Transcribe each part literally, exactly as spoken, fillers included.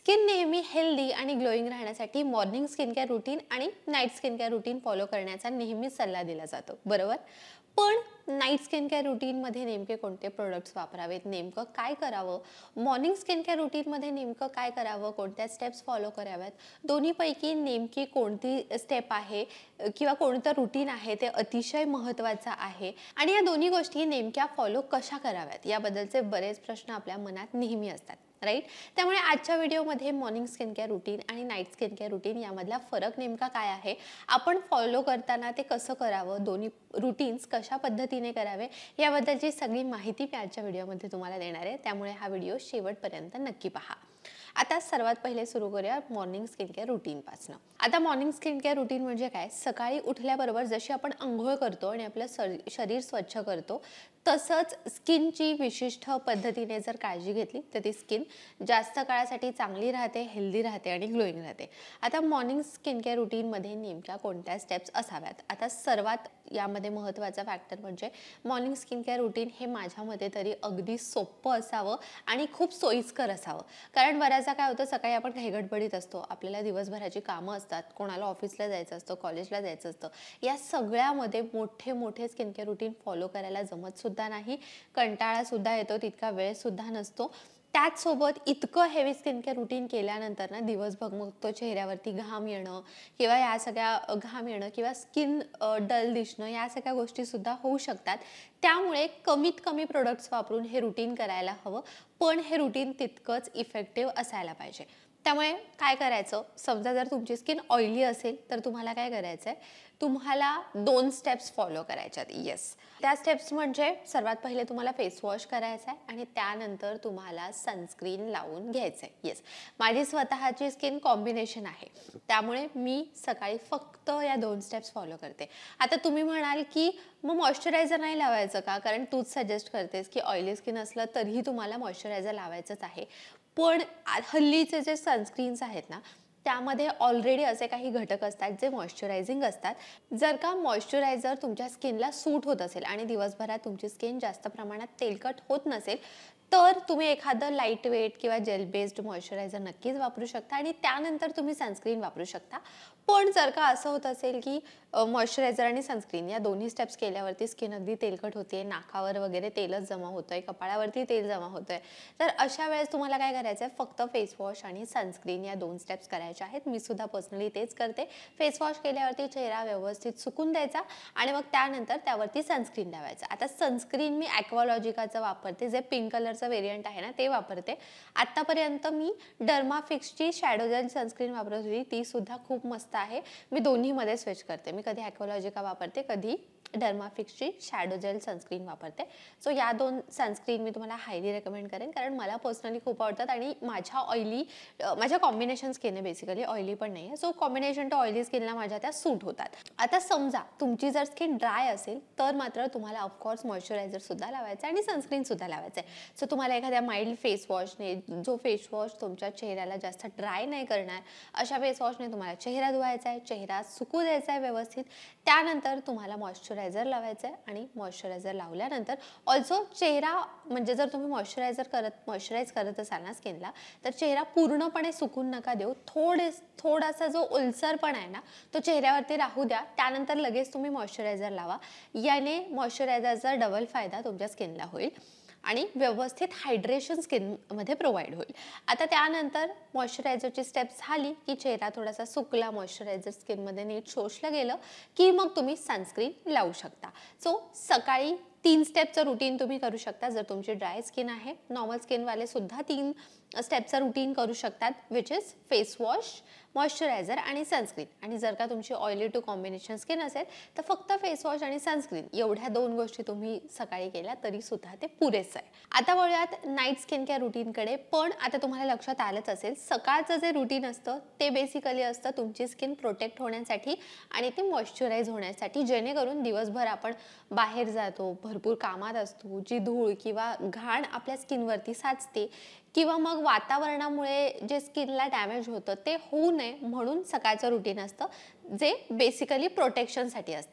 Skin नेहमी healthy आणि glowing राहण्यासाठी मॉर्निंग स्किन केअर रूटीन आणि night skin care routine follow करण्याचा नेहमीच सल्ला दिला जातो, बरोबर? पण नाईट स्किन केअर रूटीनमध्ये नेमके कोणते प्रोडक्ट्स वापरावेत, नेमकं काय करावं, मॉर्निंग स्किन केअर रूटीनमध्ये नेमकं काय करावं, कोणत्या स्टेप्स फॉलो कराव्यात, दोन्हीपैकी नेमकी कोणती स्टेप आहे किंवा कोणतं रूटीन आहे ते अतिशय महत्त्वाचं आहे आणि या दोन्ही गोष्टी नेमक्या फॉलो कशा कराव्यात याबद्दलचे बरेच प्रश्न आपल्या मनात नेहमी असतात, राईट? त्यामुळे आजच्या व्हिडिओमध्ये मॉर्निंग स्किन केअर रूटीन आणि नाईट स्किन केअर रूटीन यामधला फरक नेमका काय आहे, आपण फॉलो करताना ते कसं करावं, दोन्ही रूटीन्स कशा पद्धतीने करावे याबद्दलची सगळी माहिती मी आजच्या व्हिडिओमध्ये तुम्हाला देणार आहे, त्यामुळे हा व्हिडिओ शेवटपर्यंत नक्की पहा। आता सर्वात पहिले सुरू करूया मॉर्निंग स्किन केअर रूटीनपासून। आता मॉर्निंग स्किन केअर रूटीन म्हणजे काय, सकाळी उठल्याबरोबर जशी आपण अंघोळ करतो आणि आपलं शरीर स्वच्छ करतो तसंच स्किनची विशिष्ट पद्धतीने जर काळजी घेतली तर ती स्किन जास्त काळासाठी चांगली राहते, हेल्दी राहते आणि ग्लोईंग राहते। आता मॉर्निंग स्किन केअर रूटीनमध्ये नेमक्या कोणत्या स्टेप्स असाव्यात, आता सर्वात यामध्ये महत्त्वाचा फॅक्टर म्हणजे मॉर्निंग स्किन केअर रूटीन हे माझ्या मते तरी अगदी सोपं असावं आणि खूप सोयीस्कर असावं। कारण बऱ्याचदा काय होतं, सकाळी आपण घाईगडबडीत असतो, आपल्याला दिवसभराची कामं असतात, कोणाला ऑफिसला जायचं असतं, कॉलेजला जायचं असतं, या सगळ्यामध्ये मोठे मोठे स्किन केअर रूटीन फॉलो करायला जमत सुद्धा नाही, कंटाळा सुद्धा येतो, तितका वेळ सुद्धा नसतो। त्याचसोबत इतकं हेवी स्किन केअर रूटीन केल्यानंतर ना दिवसभर मग तो चेहऱ्यावरती घाम येणं किंवा या सगळ्या घाम येणं किंवा स्किन डल दिसणं या सगळ्या गोष्टी सुद्धा होऊ शकतात। त्यामुळे कमीत कमी प्रोडक्ट्स वापरून हे रूटीन करायला हवं, पण हे रूटीन तितकंच इफेक्टिव्ह असायला पाहिजे। त्यामुळे काय करायचं, समजा जर तुमची स्किन ऑइली असेल तर तुम्हाला काय करायचं आहे, तुम्हाला दोन स्टेप्स फॉलो करायच्यात। येस, त्या स्टेप्स म्हणजे सर्वात पहिले तुम्हाला फेस वॉश करायचा आहे आणि त्यानंतर तुम्हाला सनस्क्रीन लावून घ्यायचं आहे। येस, माझी स्वतःची स्किन कॉम्बिनेशन आहे, त्यामुळे मी सकाळी फक्त या दोन स्टेप्स फॉलो करते। आता तुम्ही म्हणाल की मग मॉइश्चरायझर नाही लावायचं का, कारण तूच सजेस्ट करतेस की ऑइली स्किन असलं तरीही तुम्हाला मॉइश्चरायझर लावायचंच आहे। पण हल्लीचे जे सनस्क्रीन्स आहेत ना त्यामध्ये ऑलरेडी असे काही घटक असतात जे मॉइश्चरायझिंग असतात। जर का मॉइश्चरायझर तुमच्या स्किनला सूट होत असेल आणि दिवसभरात तुमची स्किन जास्त प्रमाणात तेलकट होत नसेल तर तुम्ही एखादं लाईट वेट किंवा जेल बेस्ड मॉइश्चरायझर नक्कीच वापरू शकता आणि त्यानंतर तुम्ही सनस्क्रीन वापरू शकता। पण जर का असं होत असेल की मॉइश्चरायझर आणि सनस्क्रीन या दोन्ही स्टेप्स केल्यावरती स्किन अगदी तेलकट होते, नाकावर वगैरे तेलच जमा होतंय, कपाळावरती तेल जमा होतंय, तर अशा वेळेस तुम्हाला काय करायचं आहे, फक्त फेस वॉश आणि सनस्क्रीन या दोन स्टेप्स करायच्या आहेत। मी सुद्धा पर्सनली तेच करते। फेस वॉश केल्यावरती चेहरा व्यवस्थित सुकून द्यायचा आणि मग त्यानंतर त्यावरती सनस्क्रीन लावायचं। आता सनस्क्रीन मी ॲक्वालॉजिकाचं वापरते, जे पिंक कलरचं व्हेरियंट आहे ना ते वापरते। आतापर्यंत मी डर्माफिक्सची शॅडो जेल सनस्क्रीन वापरत होती, ती सुद्धा खूप मस्त आहे। मी दोन्हीमध्ये स्विच करते, मी कधी ॲक्वालॉजिका वापरते, कधी डर्माफिक्सची शॅडो जेल सनस्क्रीन वापरते। सो या दोन सनस्क्रीन मी तुम्हाला हायली रेकमेंड करेन, कारण मला पर्सनली खूप आवडतात आणि माझ्या ऑइली माझ्या कॉम्बिनेशन स्किन आहे, बेसिकली ऑइली पण नाही आहे, सो कॉम्बिनेशन टू ऑइली स्किनला माझ्या त्या सूट होतात। आता समजा तुमची जर स्किन ड्राय असेल तर मात्र तुम्हाला ऑफकोर्स मॉइश्चरायझर सुद्धा लावायचं आणि सनस्क्रीन सुद्धा लावायचं आहे। सो तुम्हाला एखाद्या माइल्ड फेस वॉशने, जो फेस वॉश तुमच्या चेहऱ्याला जास्त ड्राय नाही करणार, अशा फेस वॉशने तुम्हाला चेहरा धुवायचा आहे, चेहरा सुकू द्यायचा आहे व्यवस्थित, त्यानंतर तुम्हाला मॉइश्चरायझर लावायचं आहे आणि मॉइश्चरायझर लावल्यानंतर ऑल्सो चेहरा म्हणजे जर तुम्ही मॉइश्चरायझर करत मॉइश्चराइज करत असाल ना स्किनला तर चेहरा पूर्णपणे सुकून नका देऊ, थोडे थोडासा जो ओलसरपणा आहे ना तो चेहऱ्यावरती राहू द्या, त्यानंतर लगेच तुम्ही मॉइश्चरायझर लावा। याने मॉइश्चरायझरचा डबल फायदा तुमच्या स्किनला होईल आणि व्यवस्थित हायड्रेशन स्किनमध्ये प्रोव्हाइड होईल। आता त्यानंतर मॉइश्चरायझरची स्टेप झाली की चेहरा थोडासा सुकला, मॉइश्चरायझर स्किनमध्ये नीट शोषलं गेलं की मग तुम्ही सनस्क्रीन लावू शकता। सो सकाळी तीन स्टेपचं रुटीन तुम्ही करू शकता। जर तुमची ड्राय स्किन आहे, नॉर्मल स्किनवाले सुद्धा तीन स्टेपचं रुटीन करू शकतात, which is face wash, moisturiser आणि सनस्क्रीन। आणि जर का तुमची ऑइली टू कॉम्बिनेशन स्किन असेल तर फक्त फेस वॉश आणि सनस्क्रीन एवढ्या दोन गोष्टी तुम्ही सकाळी केल्या तरी सुद्धा ते पुरेसं आहे। आता वळूयात नाईट स्किन केअर रुटीनकडे। पण आता तुम्हाला लक्षात आलंच असेल, सकाळचं जे रुटीन असतं ते बेसिकली असतं तुमची स्किन प्रोटेक्ट होण्यासाठी आणि ती मॉइश्चराइज होण्यासाठी, जेणेकरून दिवसभर आपण बाहेर जातो, भरपूर कामात असतो, जी धूळ किंवा घाण आपल्या स्किनवरती साचते किंवा मग वातावरणामुळे जे स्किनला डॅमेज होतं ते होऊ नये म्हणून सकाळचं रुटीन असतं, जे बेसिकली प्रोटेक्शनसाठी असतं।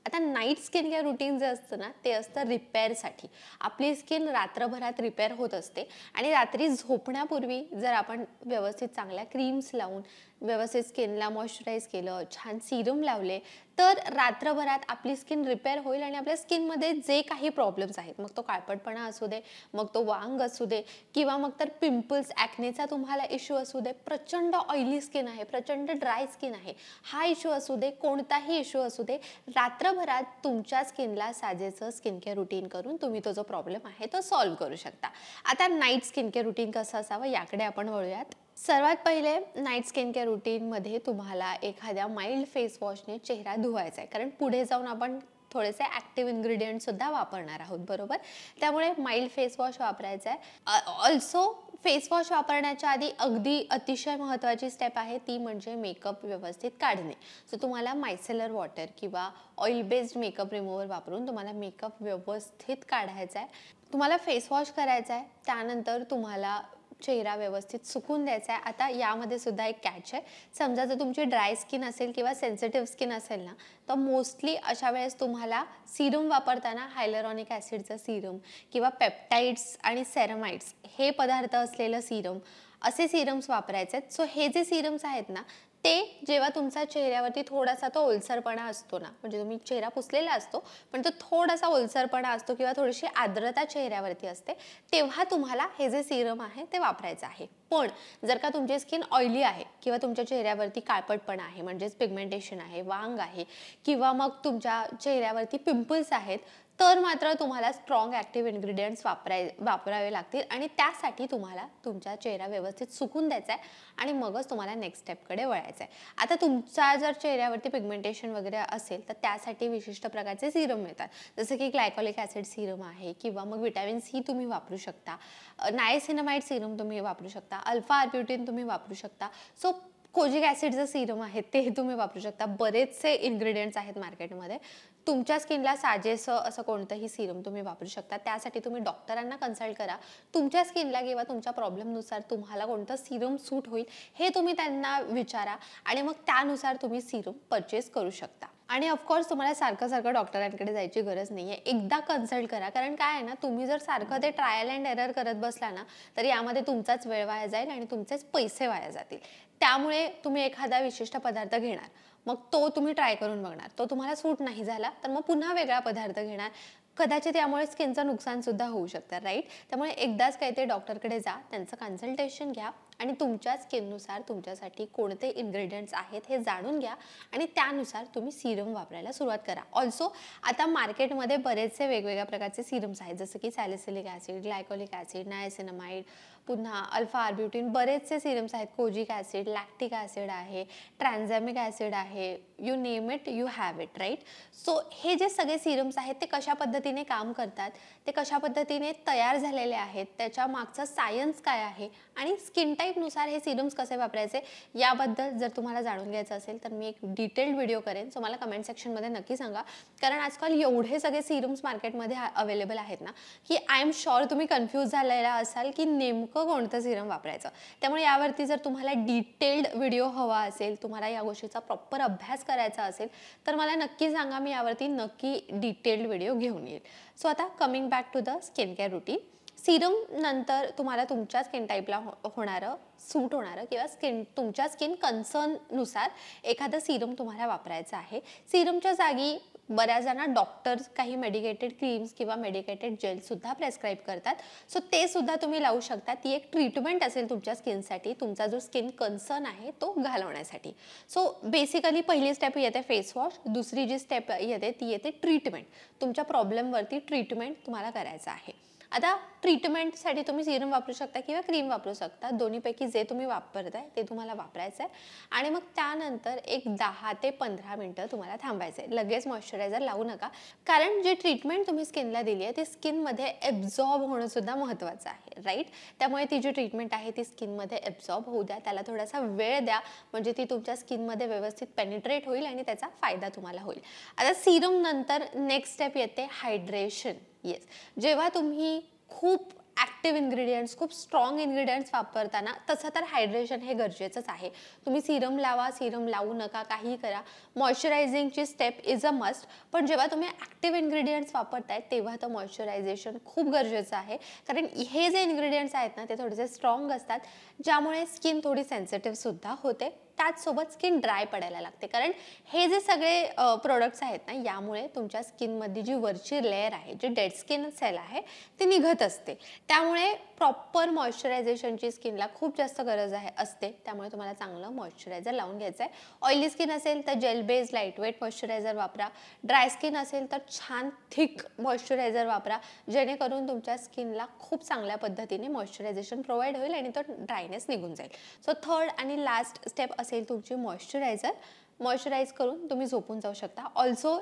आता नाईट स्किन केअर रुटीन जे असतं ना ते असतं रिपेअरसाठी. आपली स्किन रात्रभरात रिपेअर होत असते आणि रात्री झोपण्यापूर्वी जर आपण व्यवस्थित चांगल्या क्रीम्स लावून व्यवस्थित स्किनला मॉइश्चराईज केलं, छान सिरम लावले, तर रात्रभरात आपली स्किन रिपेअर होईल आणि आपल्या स्किनमध्ये जे काही प्रॉब्लेम्स आहेत, मग तो काळपटपणा असू दे, मग तो वांग असू दे, किंवा मग तर पिंपल्स, ॲक्नेचा तुम्हाला इश्यू असू दे, प्रचंड ऑइली स्किन आहे, प्रचंड ड्राय स्किन आहे, हा इश्यू असू दे, कोणताही इश्यू असू दे, रात्रभरात तुमच्या स्किनला साजेचं स्किन केअर रुटीन करून तुम्ही तो जो प्रॉब्लेम आहे तो सॉल्व्ह करू शकता. आता नाईट स्किन केअर रुटीन कसं असावं याकडे आपण वळूयात. सर्वात पहिले नाईट स्किन केअर रुटीनमध्ये तुम्हाला एखाद्या माइल्ड फेस वॉशने चेहरा धुवायचा आहे, कारण पुढे जाऊन आपण थोडेसे ॲक्टिव्ह इन्ग्रेडियंट सुद्धा वापरणार आहोत, बरोबर. त्यामुळे माइल्ड फेस वॉश वापरायचा आहे. ऑल्सो फेस वॉश वापरण्याच्या आधी अगदी अतिशय महत्त्वाची स्टेप आहे ती म्हणजे मेकअप व्यवस्थित काढणे. सो तुम्हाला मायसेलर वॉटर किंवा ऑइल बेस्ड मेकअप रिमूव्हर वापरून तुम्हाला मेकअप व्यवस्थित काढायचा आहे. तुम्हाला फेस वॉश करायचा आहे, त्यानंतर तुम्हाला चेहरा व्यवस्थित सुकून द्यायचा आहे. आता यामध्ये सुद्धा एक कॅच आहे. समजा जर तुमची ड्राय स्किन असेल किंवा सेन्सिटिव्ह स्किन असेल ना, तर मोस्टली अशा वेळेस तुम्हाला सिरम वापरताना हायलरॉनिक ॲसिडचं सिरम किंवा पेप्टाइड्स आणि सेरमाइड्स हे पदार्थ असलेलं सिरम, असे सिरम्स वापरायचे आहेत. सो हे जे सिरम्स आहेत ना, ते जेव्हा तुमचा चेहऱ्यावरती थोडासा तो ओलसरपणा असतो ना, म्हणजे तुम्ही चेहरा पुसलेला असतो पण तो थोडासा ओलसरपणा असतो किंवा थोडीशी आर्द्रता चेहऱ्यावरती असते, तेव्हा तुम्हाला हे जे सिरम आहे ते वापरायचं आहे. पण जर का तुमची स्किन ऑइली आहे किंवा तुमच्या चेहऱ्यावरती काळपटपणा आहे, म्हणजेच पिगमेंटेशन आहे, वांग आहे, किंवा मग तुमच्या चेहऱ्यावरती पिंपल्स आहेत, तर मात्र तुम्हाला स्ट्रॉंग ॲक्टिव्ह इन्ग्रेडियंट्स वापराय वापरावे लागतील आणि त्यासाठी तुम्हाला तुमचा चेहरा व्यवस्थित सुकून द्यायचा आहे आणि मगच तुम्हाला नेक्स्ट स्टेपकडे वळायचं आहे. आता तुमचा जर चेहऱ्यावरती पिगमेंटेशन वगैरे असेल तर त्यासाठी विशिष्ट प्रकारचे सिरम मिळतात, जसं की ग्लायकॉलिक ॲसिड सिरम आहे, किंवा मग विटॅमिन सी तुम्ही वापरू शकता, नायसिनामाइड सिरम तुम्ही वापरू शकता, अल्फा आर्ब्युटिन तुम्ही वापरू शकता. सो कोजिक ॲसिडचं सिरम आहे ते तुम्ही वापरू शकता. बरेचसे इन्ग्रेडियंट्स आहेत मार्केटमध्ये. तुमच्या स्किनला साजेसं असं कोणतंही सिरम तुम्ही वापरू शकता. त्यासाठी तुम्ही डॉक्टरांना कन्सल्ट करा. तुमच्या स्किनला किंवा तुमच्या प्रॉब्लेमनुसार तुम्हाला कोणतं सिरम सूट होईल हे तुम्ही त्यांना विचारा आणि मग त्यानुसार तुम्ही सिरम परचेस करू शकता. आणि ऑफकोर्स तुम्हाला सारखं सारखं डॉक्टरांकडे जायची गरज नाही आहे. एकदा कन्सल्ट करा, कारण काय आहे ना, तुम्ही जर सारखं ते ट्रायल अँड एरर करत बसला ना, तर यामध्ये तुमचाच वेळ वाया जाईल आणि तुमचेच पैसे वाया जातील. त्यामुळे तुम्ही एखादा विशिष्ट पदार्थ घेणार, मग तो तुम्ही ट्राय करून बघणार, तो तुम्हाला सूट नाही झाला तर मग पुन्हा वेगळा पदार्थ घेणार, कदाचित यामुळे स्किनचं नुकसान सुद्धा होऊ शकतं, राईट. त्यामुळे एकदाच काही ते डॉक्टरकडे जा, त्यांचं कन्सल्टेशन घ्या आणि तुमच्या स्किननुसार तुमच्यासाठी कोणते इन्ग्रेडियंट्स आहेत हे जाणून घ्या आणि त्यानुसार तुम्ही सिरम वापरायला सुरुवात करा. ऑल्सो आता मार्केटमध्ये बरेचसे वेगवेगळ्या प्रकारचे सिरम्स आहेत, जसं की salicylic acid, glycolic acid, niacinamide, पुन्हा अल्फा आर्ब्युटिन, बरेचसे सिरम्स आहेत, कोजिक ॲसिड, लॅक्टिक ॲसिड आहे, ट्रान्झॅमिक ॲसिड आहे, you name it you have it, right. So हे जे सगळे सिरम्स आहेत ते कशा पद्धतीने काम करतात, ते कशा पद्धतीने तयार झालेले आहेत, त्याच्या मागचं सायन्स काय आहे आणि स्किन टाईपनुसार हे सिरम्स कसे वापरायचे याबद्दल जर तुम्हाला जाणून घ्यायचं असेल तर मी एक डिटेल्ड व्हिडिओ करेन. सो मला कमेंट सेक्शनमध्ये नक्की सांगा, कारण आजकाल एवढे सगळे सिरम्स मार्केटमध्ये अवेलेबल आहेत ना, की आय एम शुअर तुम्ही कन्फ्यूज झालेला असाल की नेमकं कोणतं सिरम वापरायचं. त्यामुळे यावरती जर तुम्हाला डिटेल्ड व्हिडिओ हवा असेल, तुम्हाला या गोष्टीचा प्रॉपर अभ्यास करायचा असेल तर मला नक्की सांगा, मी यावरती नक्की डिटेल्ड व्हिडिओ घेऊन येईल. सो आता coming back to the skin care routine. Serum नंतर तुम्हाला तुमच्या स्किन टाईपला हो होणारं सूट होणारं किंवा स्किन तुमच्या स्किन कन्सर्ननुसार एखादं सिरम तुम्हाला वापरायचं आहे. सिरमच्या जागी बऱ्याच जण डॉक्टर्स काही मेडिकेटेड क्रीम्स किंवा मेडिकेटेड जेलसुद्धा प्रेस्क्राईब करतात. सो ते सुद्धा तुम्ही लावू शकता. ती एक ट्रीटमेंट असेल तुमच्या स्किनसाठी, तुमचा जो स्किन कन्सर्न आहे तो घालवण्यासाठी. सो बेसिकली पहिली स्टेप येते फेस वॉश, दुसरी जी स्टेप येते ती येते ट्रीटमेंट. तुमच्या प्रॉब्लेमवरती ट्रीटमेंट तुम्हाला करायचं आहे. आता ट्रीटमेंटसाठी तुम्ही सिरम वापरू शकता किंवा क्रीम वापरू शकता, दोन्हीपैकी जे तुम्ही वापरताय ते तुम्हाला वापरायचं आहे. आणि मग त्यानंतर एक दहा ते पंधरा मिनटं तुम्हाला थांबायचं आहे. लगेच मॉइश्चरायझर लावू नका, कारण जे ट्रीटमेंट तुम्ही स्किनला दिली आहे ती स्किनमध्ये ॲब्झॉर्ब होणं सुद्धा महत्त्वाचं आहे, राईट. त्यामुळे ती जी ट्रीटमेंट आहे ती स्किनमध्ये ॲब्झॉर्ब होऊ द्या, त्याला थोडासा वेळ द्या, म्हणजे ती तुमच्या स्किनमध्ये व्यवस्थित पेनिट्रेट होईल आणि त्याचा फायदा तुम्हाला होईल. आता सिरम नंतर नेक्स्ट स्टेप येते हायड्रेशन. येस, जेव्हा तुम्ही खूप ॲक्टिव्ह इन्ग्रेडियंट्स, खूप स्ट्रॉंग इन्ग्रेडियंट्स वापरताना तसं तर हायड्रेशन हे गरजेचंच आहे. तुम्ही सिरम लावा, सिरम लावू नका, काहीही करा. मॉइश्चरायझिंगची स्टेप इज अ मस्ट. पण जेव्हा तुम्ही ॲक्टिव्ह इन्ग्रेडियंट्स वापरताय तेव्हा तर मॉइश्चरायझेशन खूप गरजेचं आहे. कारण हे जे इन्ग्रेडियंट्स आहेत ना ते थोडेसे स्ट्रॉंग असतात, ज्यामुळे स्किन थोडी सेन्सिटिव्ह सुद्धा होते. त्याचसोबत स्किन ड्राय पडायला लागते. कारण हे जे सगळे प्रोडक्ट्स आहेत ना यामुळे तुमच्या स्किनमधली जी वरची लेयर आहे, जी डेड स्किन सेल आहे ती निघत असते. त्यामुळे प्रॉपर मॉइश्चरायझेशनची स्किनला खूप जास्त गरज आहे असते. त्यामुळे तुम्हाला चांगलं मॉइश्चरायझर लावून घ्यायचं आहे. ऑइली स्किन असेल तर जेल बेस्ड लाईटवेट मॉइश्चरायझर वापरा. ड्राय स्किन असेल तर छान थिक मॉइश्चरायझर वापरा, जेणेकरून तुमच्या स्किनला खूप चांगल्या पद्धतीने मॉइश्चरायझेशन प्रोव्हाइड होईल आणि तो ड्रायनेस निघून जाईल. सो थर्ड आणि लास्ट स्टेप असेल तुमची मॉइश्चरायझर. मॉइश्चराइज करून तुम्ही झोपून जाऊ शकता. ऑल्सो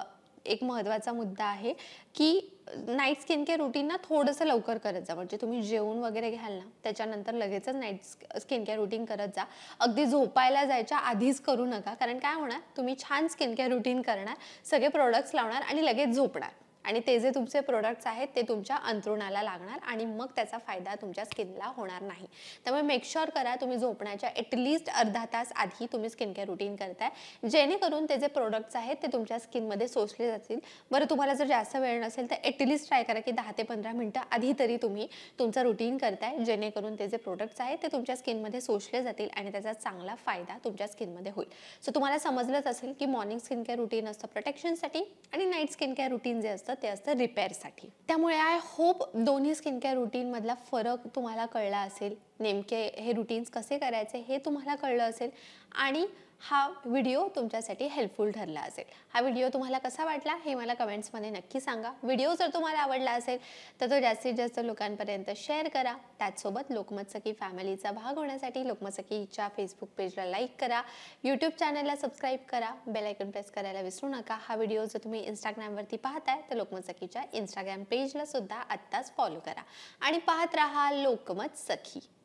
एक महत्त्वाचा मुद्दा आहे की नाईट स्किन केअर रुटीन ना थोडंसं लवकर करत जा. म्हणजे तुम्ही जेवून वगैरे घ्याल ना त्याच्यानंतर लगेचच नाईट स्किन केअर रुटीन करत जा. अगदी झोपायला जायच्या आधीच करू नका. कारण काय होणार, तुम्ही छान स्किन केअर रुटीन करणार, सगळे प्रोडक्ट्स लावणार आणि लगेच झोपणार आणि ते जे तुमचे प्रोडक्ट्स आहेत ते तुमच्या अंथरुणाला लागणार आणि मग त्याचा फायदा तुमच्या स्किनला होणार नाही. त्यामुळे मेक शुअर करा तुम्ही झोपण्याच्या ॲटलिस्ट अर्धा तास आधी तुम्ही स्किन केअर रुटीन करताय, जेणेकरून ते जे प्रोडक्ट्स आहेत ते तुमच्या स्किनमध्ये सोसले जातील. बरं, तुम्हाला जर जास्त वेळ नसेल तर ॲटलिस्ट ट्राय करा की दहा ते पंधरा मिनटं आधी तरी तुम्ही तुमचं रुटीन करताय, जेणेकरून ते जे प्रोडक्ट्स आहेत ते तुमच्या स्किनमध्ये सोसले जातील आणि त्याचा चांगला फायदा तुमच्या स्किनमध्ये होईल. सो तुम्हाला समजलंच असेल की मॉर्निंग स्किन केअर रुटीन असतं प्रोटेक्शनसाठी आणि नाईट स्किन केअर रुटीन जे असतं ते असतं रिपेअरसाठी. त्यामुळे आय होप दोन्ही स्किन केअर रुटीन मधला फरक तुम्हाला कळला असेल. नेमके हे रुटीन्स कसे करायचे हे तुम्हाला कळलं असेल आणि हा व्हिडिओ तुमच्यासाठी हेल्पफुल ठरला असेल. हा व्हिडिओ तुम्हाला कसा वाटला हे मला कमेंट्समध्ये नक्की सांगा. व्हिडिओ जर तुम्हाला आवडला असेल तर तो जास्तीत जास्त लोकांपर्यंत शेअर करा. त्याचसोबत लोकमत सखी फॅमिलीचा भाग होण्यासाठी लोकमत सखीच्या फेसबुक पेजला लाईक करा, यूट्यूब चॅनलला सबस्क्राईब करा, बेल आयकॉन प्रेस करायला विसरू नका. हा व्हिडिओ जर तुम्ही इंस्टाग्रामवरती पाहताय तर लोकमत सखीच्या इंस्टाग्राम पेजला सुद्धा आत्ताच फॉलो करा आणि पाहत राहा लोकमत सखी.